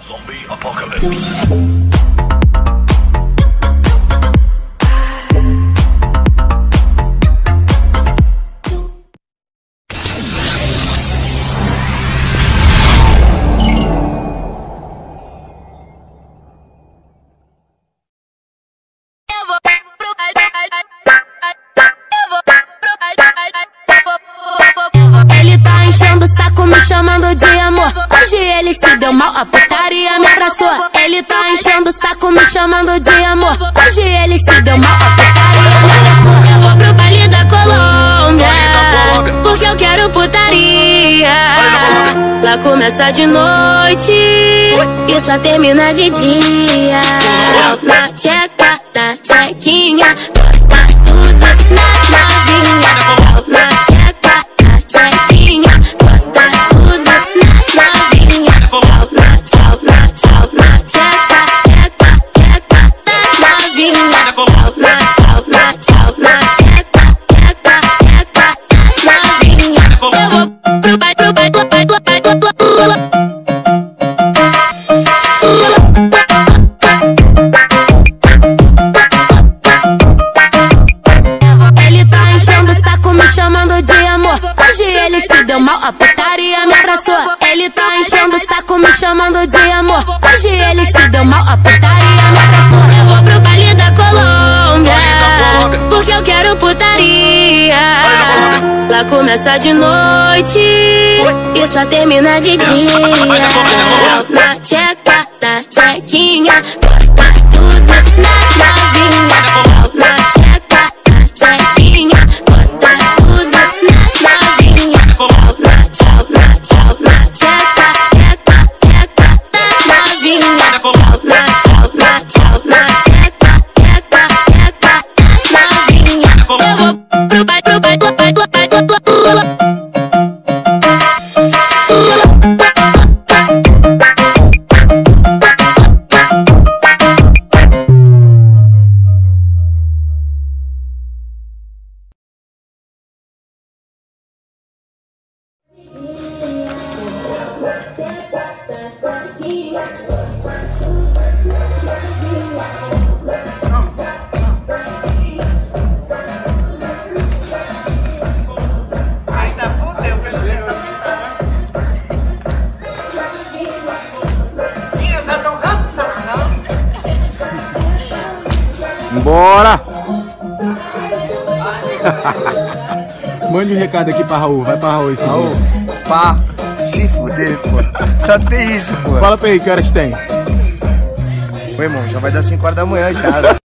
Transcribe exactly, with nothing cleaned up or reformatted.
Zombie Apocalypse. Ele tá enchendo o saco, me chamando de amor. Hoje ele se deu mal, a putaria me abraçou. Ele tá enchendo o saco, me chamando de amor. Hoje ele se deu mal, a putaria me abraçou. Eu vou pro baile da Colômbia, porque eu quero putaria. Lá começa de noite e só termina de dia. Na tcheca, na tchequinha, bota tudo na novinha. Na tcheca, na tchequinha, bota tudo na novinha. Na tchau, na tchau, na tcheca, tcheca, tcheca, na novinha. Na tchau, na tchau, na tcheca, tcheca, tcheca, na novinha. Eu vou pro baile, pro baile, pro baile, pro baile, pro baile. Chamando de amor, hoje ele se deu mal, a putaria me abraçou. Ele tá enchendo o saco, me chamando de amor. Hoje ele se deu mal, a putaria me abraçou. Eu vou pro baile da Colômbia, porque eu quero putaria. Lá começa de noite e só termina de dia. Na tcheca, na tchequinha, bota tudo na novinha. Na tcheca, na tchequinha, bota tudo na novinha. Na tchau, na tchau, na tcheca, tcheca, tcheca, na novinha. Na tchau, na tchau, na tcheca, tcheca, tcheca, na novinha. Eu vou pro baile, pro baile, pro baile, pro baile, pro baile. Bora! Mande um recado aqui pra Raul, vai pra Raul esse Raul, pá, se fuder, pô. Só tem isso, pô. Fala pra ele que horas tem. Ô, irmão, já vai dar cinco horas da manhã já.